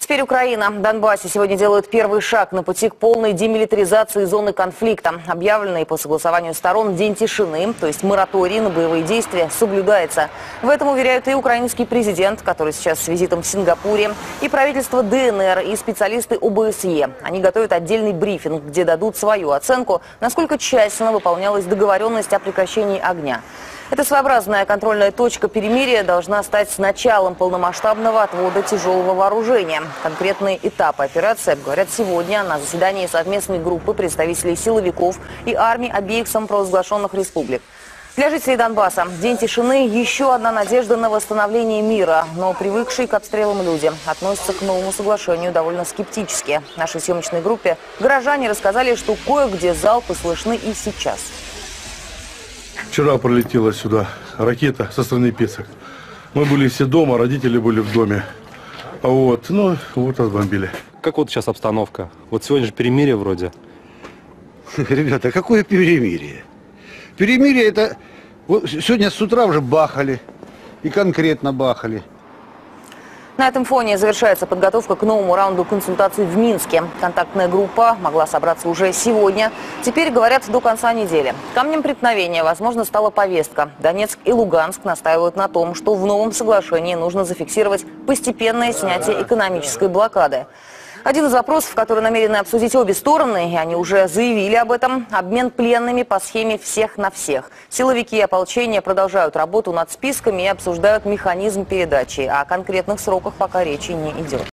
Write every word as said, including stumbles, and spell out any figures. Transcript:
Теперь Украина. В Донбассе сегодня делают первый шаг на пути к полной демилитаризации зоны конфликта. Объявленный по согласованию сторон день тишины, то есть мораторий на боевые действия, соблюдается. В этом уверяют и украинский президент, который сейчас с визитом в Сингапуре, и правительство ДНР, и специалисты ОБСЕ. Они готовят отдельный брифинг, где дадут свою оценку, насколько тщательно выполнялась договоренность о прекращении огня. Эта своеобразная контрольная точка перемирия должна стать началом полномасштабного отвода тяжелого вооружения. Конкретные этапы операции обговорят сегодня на заседании совместной группы представителей силовиков и армий обеих самопровозглашенных республик. Для жителей Донбасса день тишины – еще одна надежда на восстановление мира. Но привыкшие к обстрелам люди относятся к новому соглашению довольно скептически. В нашей съемочной группе горожане рассказали, что кое-где залпы слышны и сейчас. Вчера пролетела сюда ракета со стороны Песок. Мы были все дома, родители были в доме. Вот, ну, вот разбомбили. Как вот сейчас обстановка? Вот сегодня же перемирие вроде. Ребята, какое перемирие? Перемирие это... Вот сегодня с утра уже бахали. И конкретно бахали. На этом фоне завершается подготовка к новому раунду консультаций в Минске. Контактная группа могла собраться уже сегодня. Теперь, говорят, до конца недели. Камнем преткновения, возможно, стала повестка. Донецк и Луганск настаивают на том, что в новом соглашении нужно зафиксировать постепенное снятие экономической блокады. Один из вопросов, который намерены обсудить обе стороны, и они уже заявили об этом – обмен пленными по схеме «всех на всех». Силовики и ополчение продолжают работу над списками и обсуждают механизм передачи. О конкретных сроках пока речи не идет.